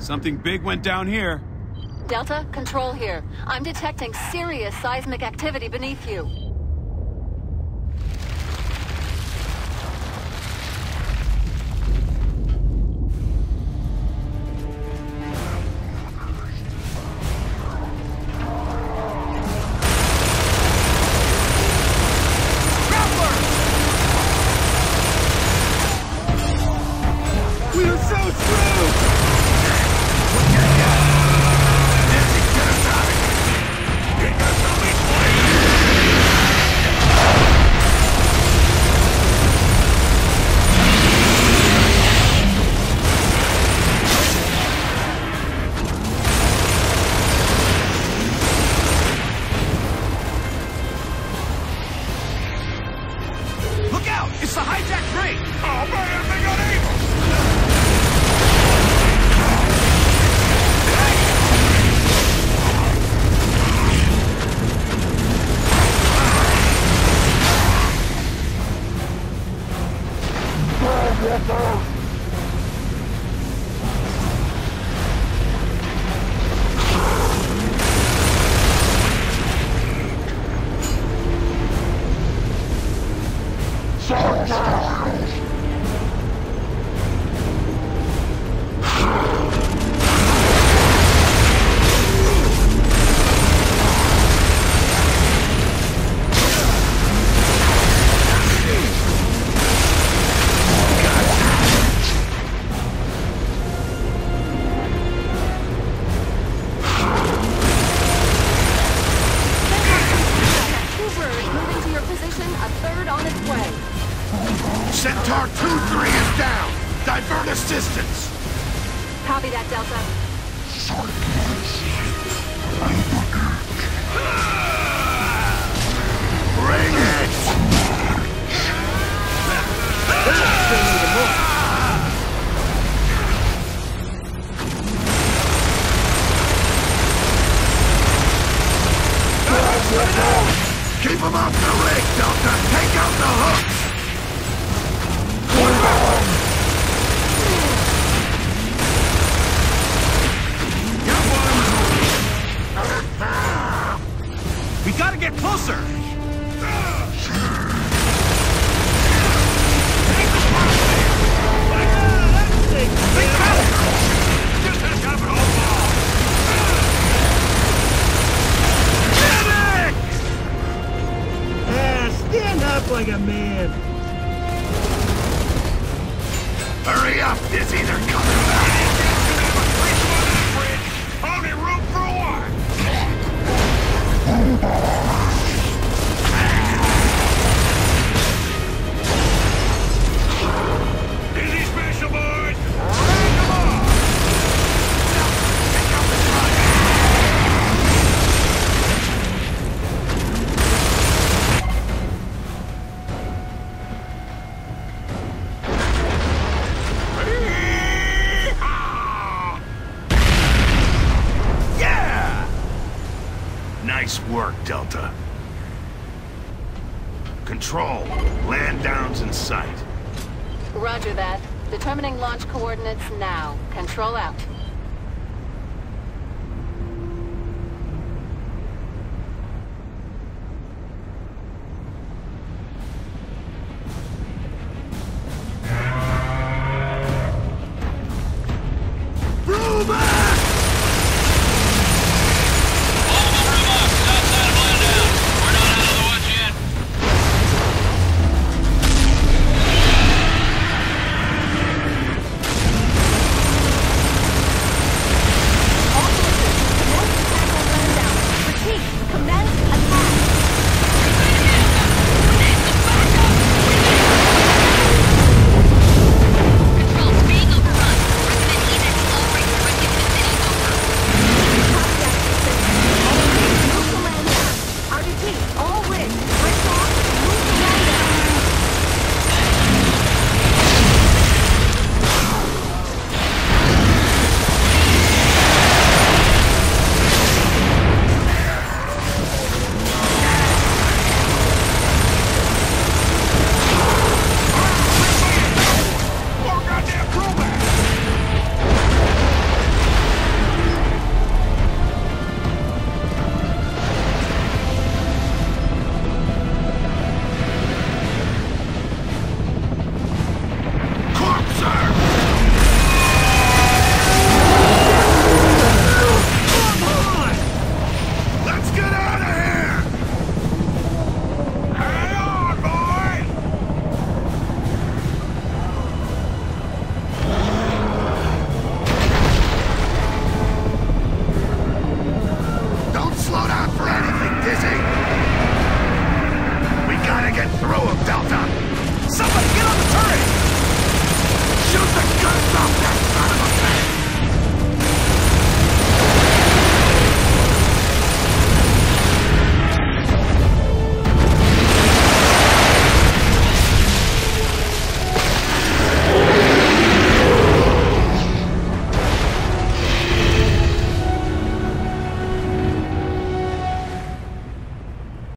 Something big went down here. Delta, control here. I'm detecting serious seismic activity beneath you. Centaur 2-3 is down! Divert assistance! Copy that, Delta. Bring it! Keep him off the rig, Delta! Take out the hooks! We gotta get closer! Stand up like a man! Hurry up! It's either coming back! Only room for one! Easy special, boys! Come on! Pick up the truck! Yeah! Nice work, Delta. Control, land down's in sight. Roger that. Determining launch coordinates now. Control out.